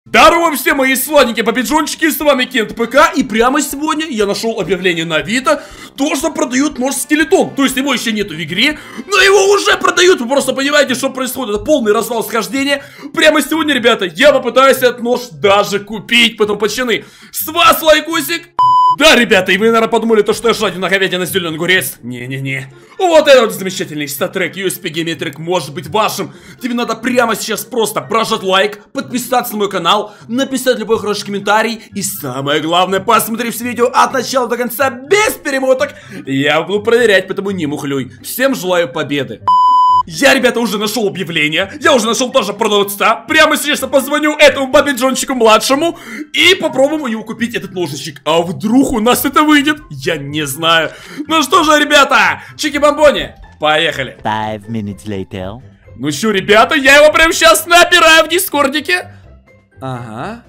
Здорово все мои сладенькие бабиджончики, с вами Кент ПК. И прямо сегодня я нашел объявление на Авито, то что продают нож-скелетон. То есть его еще нету в игре, но его уже продают. Вы просто понимаете, что происходит. Это полный развал схождения. Прямо сегодня, ребята, я попытаюсь этот нож даже купить. Поэтому, пацаны, с вас лайкосик. Да, ребята, и вы, наверное, подумали, то, что я жаден на говядине на зеленый огурец. Не-не-не. Вот этот вот замечательный статрек USB Geometric может быть вашим. Тебе надо прямо сейчас просто прожать лайк, подписаться на мой канал, написать любой хороший комментарий. И самое главное, посмотри все видео от начала до конца без перемоток. Я буду проверять, поэтому не мухлюй. Всем желаю победы. Я, ребята, уже нашел объявление. Я уже нашел тоже продавца. Прямо сейчас я позвоню этому бабиджончику младшему и попробуем у него купить этот ножичек. А вдруг у нас это выйдет? Я не знаю. Ну что же, ребята, чики-бомбони, поехали. 5 minutes later. Ну что, ребята, я его прямо сейчас набираю в дискордике. Ага.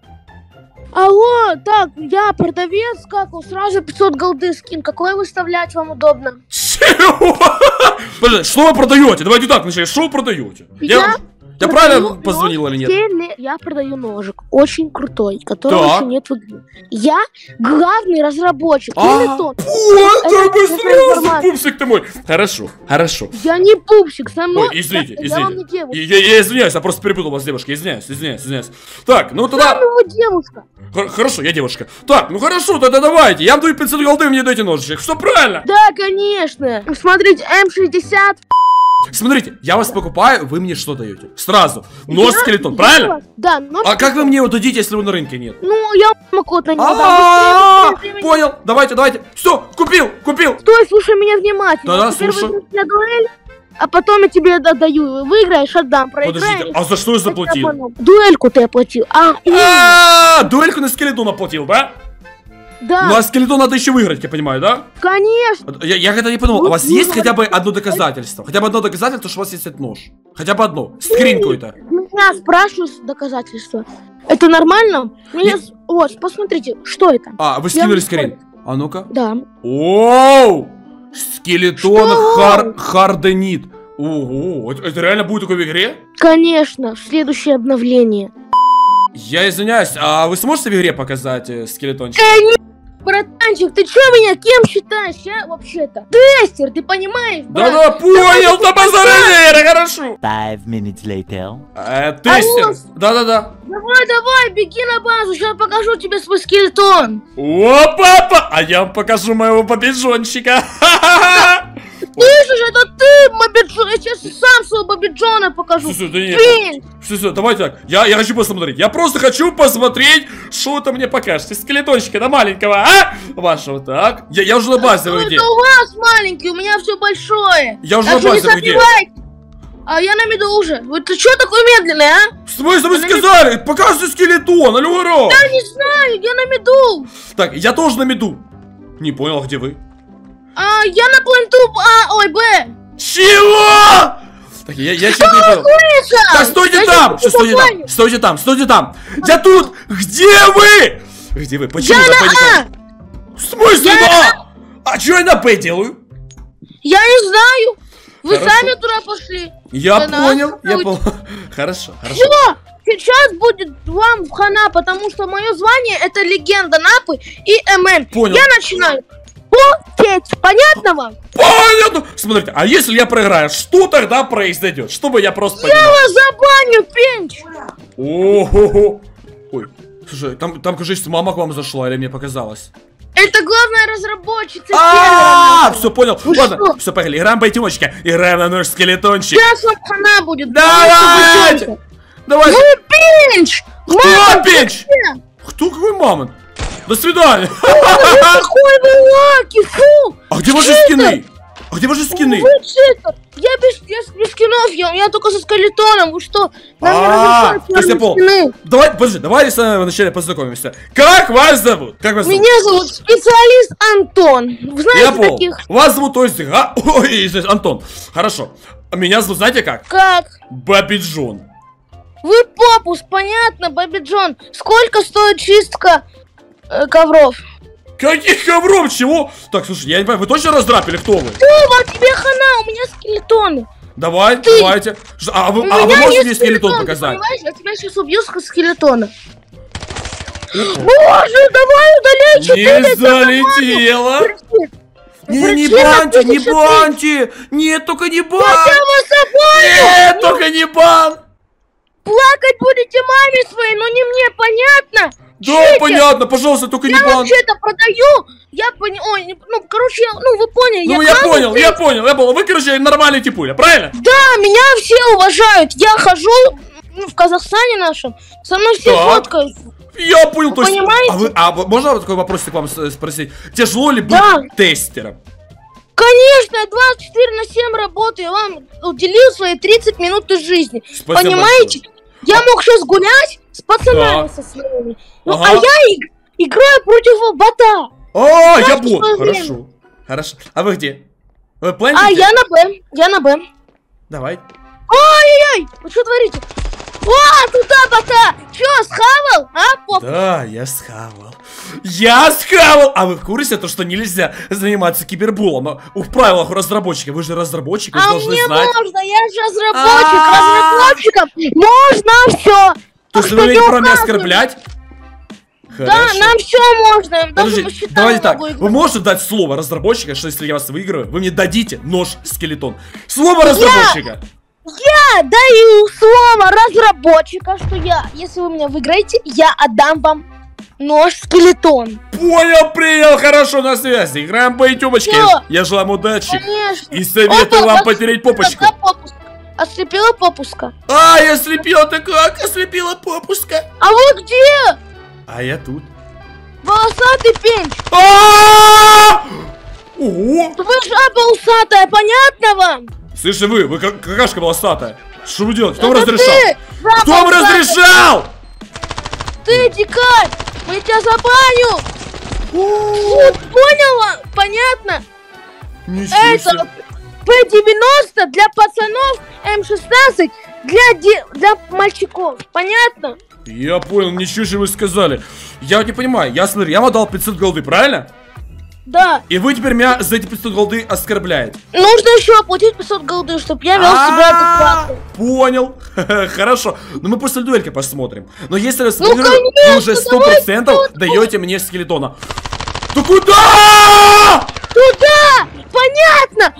Алло, так, я продавец, как он, сразу 500 голды скин, какой выставлять вам удобно? Чего? Подожди, что вы продаете? Давайте так начнем, что вы продаете? Я правильно позвонил или нет? Я продаю ножик, очень крутой, которого еще нет в игре. Я главный разработчик. Вот, пупсик ты мой. Хорошо, хорошо. Я не пупсик, со мной. Ой, извините. Я извиняюсь, я просто перепутал вас с девушкой, извиняюсь. Так, ну тогда... девушка. Хорошо, я девушка. Так, ну хорошо, тогда давайте. Я вам даю 500 голды, вы мне даете ножичек. Что, правильно? Да, конечно. Смотрите, М60. Смотрите, я вас покупаю, вы мне что даете? Сразу. Нож-скелетон, правильно? Да, нож. А как вы мне его дадите, если его на рынке нет? Ну, я могу на него. Понял, давайте. Все, купил. Стой, слушай меня внимательно. Да, слушаю. А потом я тебе отдаю. Выиграешь, отдам, проиграешь. Подождите, а за что я заплатил? Дуэльку ты оплатил. Дуэльку на скелетон оплатил, да? Да. Ну а скелетон надо еще выиграть, я понимаю, да? Конечно. Я когда не подумал, у вас есть хотя бы одно доказательство? Хотя бы одно доказательство, что у вас есть этот нож? Хотя бы одно. Скрин какой-то. Меня спрашивают доказательства. Это нормально? Вот, посмотрите, что это? А, вы скинули скрин? А ну-ка. Да. Оу! Скелетон харденит. Ого, это реально будет такое в игре? Конечно, следующее обновление. Я извиняюсь, а вы сможете в игре показать скелетончик? Братанчик, ты чё меня кем считаешь? Я вообще-то тестер, ты понимаешь? Да, понял, да базарили, хорошо. 5 minutes later. Тестер, да. Давай, беги на базу, сейчас покажу тебе свой скелетон. О, папа, а я вам покажу моего бабиджончика. Слышишь, это ты, бабиджон, я сейчас сам своего бабиджона покажу. Все, давайте так, я хочу посмотреть, я просто хочу посмотреть, что это мне покажете, скелетончика, да маленького, а? Вашего, так, я уже на базе где. Это у вас маленький, у меня все большое. Я уже на базе где. А я на меду уже. Вы ты что такой медленный, а? В смысле вы сказали? Показывай скелетон, алло, ура! Я не знаю, я на меду. Так, я тоже на меду. Не понял, где вы? Я на пленту А, ой, Б. Чего? Так, я честно не понял. Так, стойте там. Я тут. Где вы? Почему я на А? В смысле на А? А что я на Б делаю? Я не знаю. Вы сами туда пошли. Я понял. Хорошо. Все, сейчас будет вам в хана, потому что мое звание это легенда Напы и ММ. Понял. Я начинаю. Понятно вам? Понятно. Смотрите, а если я проиграю, что тогда произойдет? Чтобы я просто понимал. Я вас забаню, пенч. Ого. Ой, слушай, там, кажется, мама к вам зашла, или мне показалось? Это главная разработчица сервера. Все, понял. Ладно, все, поехали. Играем бойтимочка. Играем на нож скелетончик. Сейчас вам хана будет. Давайте. Давай. Ну, пенч. Кто пенч? Кто какой мамонт? До свидания! Какой вы лаки, фу! А где ваши скины? Вы читер! Я без скинов, я только со скелетоном, вы что? Нам не разрешают скины. Давай вначале познакомимся. Как вас зовут? Меня зовут специалист Антон. Вы знаете таких? Вас зовут, то есть, Антон. Хорошо. Меня зовут, знаете как? Как? Бабиджон. Вы попус, понятно, Бабиджон. Сколько стоит чистка ковров? Каких ковров? Чего? Так, слушай, я не понимаю, вы точно раздрапили? Кто вы? Вам тебе хана, у меня скелетоны. Давайте. А вы можете мне скелетон показать? Понимаешь, я тебя сейчас убью с скелетона. Боже, давай удаляй 4. Не залетела. Не баньте. Нет, только не бан. Нет, только не бан. Плакать будете маме своей, но не мне, понятно? Да, понятно, пожалуйста, только не бан. Я вообще-то продаю. Я понял. Ой, ну, короче, вы поняли. Ну, я понял. Вы, короче, нормальный типуля, правильно? Да, меня все уважают. Я хожу в Казахстане нашем, со мной все фоткают. Я понял, то есть... Понимаете? Можно такой вопросик вам спросить? Тяжело ли быть тестером? Конечно, я 24/7 работаю, я вам уделил свои 30 минут из жизни. Спасибо понимаете? большое. Я мог сейчас гулять с пацанами со своими. Ну, а я играю против бота. Я бот. Хорошо. А вы где? Вы планите? Я на Б. Давай. Ой-ой-ой, вы что творите? Туда бота! Чё, схавал? Поп? Да, я схавал. А вы в курсе, что нельзя заниматься кибербулом? В правилах у разработчика. Вы же разработчик, вы должны мне знать. можно, я же разработчик. Разработчикам можно все. То есть вы умеете про меня оскорблять? Да, нам все можно. Подождите, давайте так. Вы можете дать слово разработчика, что если я вас выиграю, вы мне дадите нож-скелетон? Слово разработчика! Я даю слово разработчика, что если вы меня выиграете, я отдам вам нож-скелетон. Понял, принял, хорошо, на связи. Играем по ютубочке. Я желаю вам удачи. Конечно. И советую вам потереть попочку. Ослепила попуска. Я ослепила-то как? Ослепила попуска. А вы где? А я тут. Волосатый пенч. Ого! Вы жаба усатая, понятно вам? Слышь, вы какашка волосатая. Что вы делаете? Кто вам разрешал? Ты, кто вам разрешал? Ты, дикарь! Мы тебя забаню! Поняла? Понятно? Это П-90 для пацанов, М-16 для мальчиков. Понятно? Я понял, ничего же вы сказали. Я вот не понимаю, смотри, я вам дал 500 голды, правильно? Да. И вы теперь меня за эти 500 голды оскорбляете. Нужно еще оплатить 500 голды, чтобы я вел себя адекватно. Понял. Хорошо. Но мы после дуэльки посмотрим. Но если вы вы уже 100% даете мне скелетона. Да куда? Туда! Понятно!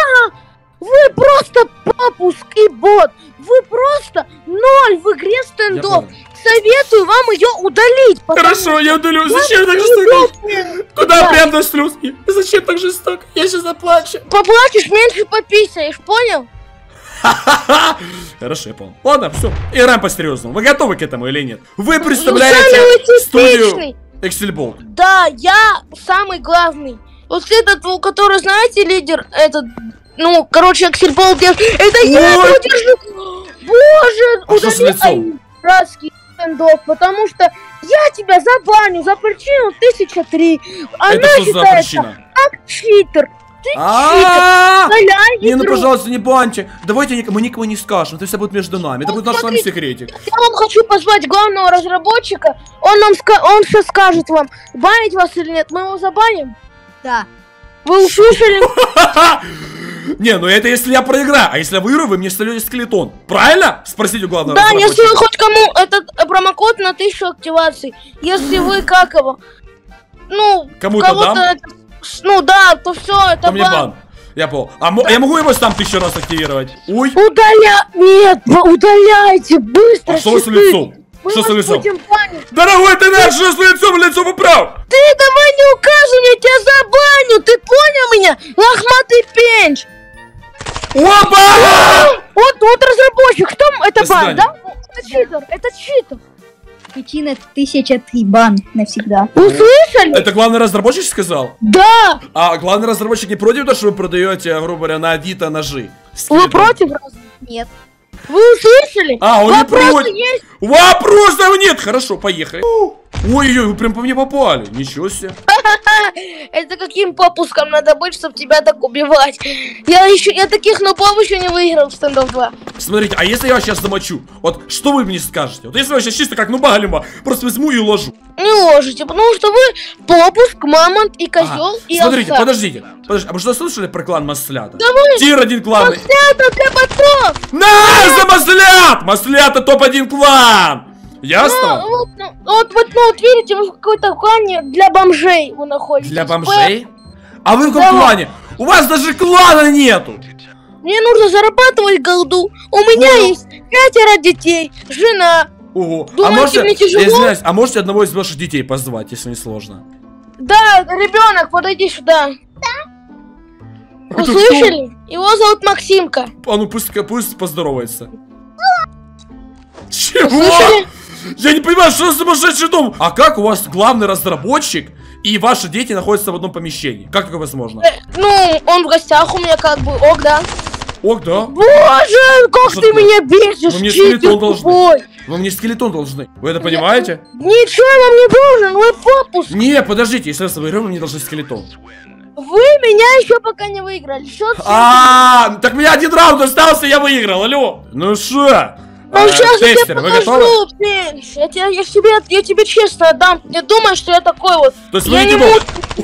Вы просто попуск и бот. Вы просто ноль в игре стендов. Советую вам ее удалить. Хорошо, я удалю. Зачем так жестоко? Куда прям до слез? Зачем так жестоко? Я сейчас заплачу. Поплачешь, меньше пописаешь, понял? Хорошо, я понял. Ладно, все. Играем по-серьезному. Вы готовы к этому или нет? Вы представляете студию Excelbolt. Да, я самый главный. Вот этот, который, знаете, лидер, этот... Ну, короче, Excelbolt держит. Это я его держу. Боже, удали братский стендов, потому что я тебя забаню за причину 1003. Это что за причина? Как читер. Ты читер. Не, ну пожалуйста, не баньте. Давайте мы никому не скажем. Это все будет между нами. Это будет наш с вами секретик. Я вам хочу позвать главного разработчика. Он все скажет вам, банить вас или нет. Мы его забаним? Да. Вы услышали? Не, ну это если я проиграю. А если я выиграю, вы мне стелете скелетон. Правильно? Спросите у главного разработчика. Да, если вы хоть кому этот промокод на 1000 активаций. Если вы как его... Ну, кому-то дам? Ну да, то все, это мне бан. Я понял. А я могу его там 1000 раз активировать? Ой. Нет, удаляйте, быстро. А что с лицом? Что с лицом? Дорогой, ты наш, что с лицом? Лицо поправ! Ты давай не указывай, я тебя забаню, ты понял меня? Лохматый пенч! Опа! Вот разработчик, что это бан, да? Это читер. Причина 1003 бан навсегда. Услышали? Это главный разработчик сказал? Да! А главный разработчик не против того, что вы продаете, грубо говоря, на Авито ножи? Вы против? Нет. Вы услышали? Он не против. Есть? Вопросов нет! Хорошо, поехали. Ой-ой-ой, вы прям по мне попали. Ничего себе. Это каким попуском надо быть, чтобы тебя так убивать? Я таких нубов еще не выиграл в стендов 2. Смотрите, а если я вас сейчас замочу? Вот что вы мне скажете? Вот если я сейчас чисто как нуба галима, просто возьму и уложу. Не ложите, потому что вы попуск, мамонт и козел и смотрите, овца. подождите. А вы что слышали про клан Маслята? Давай. Тир один клан. Маслята для ботов! На, за Маслят! Маслята топ-1 клан! Ясно? Вот видите, вы в какой-то клане для бомжей вы находитесь. Для бомжей? А вы в каком клане? У вас даже клана нету! Мне нужно зарабатывать голду. У меня есть 5 детей, жена. Ого. Думаете, мне тяжело? Я извиняюсь, а можете одного из ваших детей позвать, если не сложно? Да, ребенок, подойди сюда. Вы Это слышали? Его зовут Максимка. А ну пусть поздоровается. Чего? Слышали? Я не понимаю, что за сумасшедший дом? А как у вас главный разработчик и ваши дети находятся в одном помещении? Как такое возможно? Ну, он в гостях у меня как бы, ок, да. Ок, да? Боже, как Что ты такое? меня бесишь, Вы мне читер скелетон должны. тупой. Вы мне скелетон должны. Вы это понимаете? Ничего я вам не должен, вы попуск. Не, подождите, если я с вами играю, вы мне должны скелетон. Вы меня еще пока не выиграли. Счет Так мне один раунд остался, я выиграл, алло. Ну шо? Ну сейчас я тебе Тестер, вы готовы? покажу, Пенш. Я тебе честно отдам. Не думай, что я такой вот. То есть Я вы не не буду.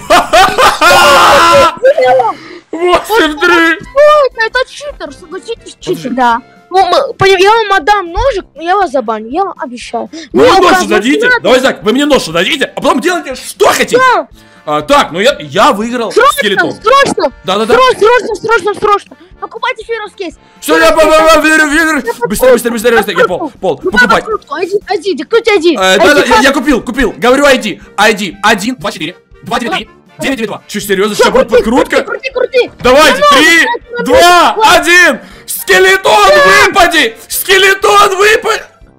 8-3. Это читер, согласитесь, читер. Да. Ну, я вам отдам ножик, но я вас забаню, я вам обещаю. Вы мне Мне нож указывать дадите? не надо. Давай так, вы мне нож дадите, а потом делайте что хотите. Да, Так, ну я выиграл скелетон. срочно, Да-да-да. срочно. Покупайте фирос кейс. Все, я верю. Быстрее. Я пол, покупать. Иди, диктуйте ID. Да, я купил. Говорю ID. 1, 2, 4, 2, 9, 3, 9, 9, 2. Че, серьезно, сейчас будет подкрутка? Крути. Давайте, 3, 2, 1. Скелетон выпади! Скелетон выпади!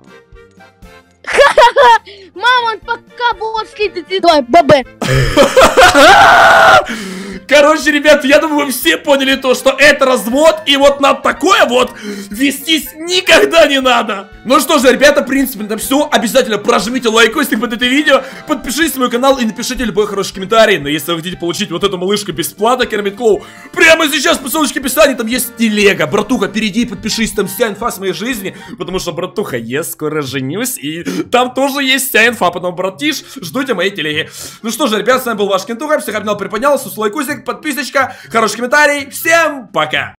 Мама, пока будет следить. Давай, ББ. Короче, ребят, я думаю, вы все поняли то, что это развод, и вот на такое вот вестись никогда не надо. Ну что же, ребята, в принципе, это все. Обязательно прожмите лайкосик под это видео, подпишитесь на мой канал и напишите любой хороший комментарий. Но если вы хотите получить вот эту малышку бесплатно, Кермит Клоу, прямо сейчас по ссылочке в описании, там есть телега. Братуха, перейди и подпишись, там вся инфа с моей жизни, потому что, братуха, я скоро женюсь, и там тоже есть вся инфа, потом, братиш, ждите моей телеги. Ну что же, ребят, с вами был ваш Кентуха, всех обнял, приподнял, лайкосик, подписочка, хороший комментарий, всем пока!